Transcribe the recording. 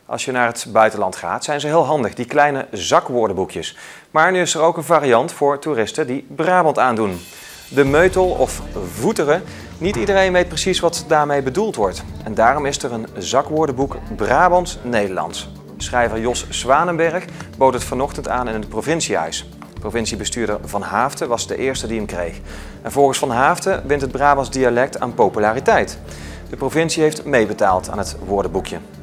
Als je naar het buitenland gaat, zijn ze heel handig, die kleine zakwoordenboekjes. Maar nu is er ook een variant voor toeristen die Brabant aandoen. De meutel of voeteren. Niet iedereen weet precies wat daarmee bedoeld wordt. En daarom is er een zakwoordenboek Brabants-Nederlands. Schrijver Jos Zwanenberg bood het vanochtend aan in het provinciehuis. Provinciebestuurder Van Haaften was de eerste die hem kreeg. En volgens Van Haaften wint het Brabants dialect aan populariteit. De provincie heeft meebetaald aan het woordenboekje.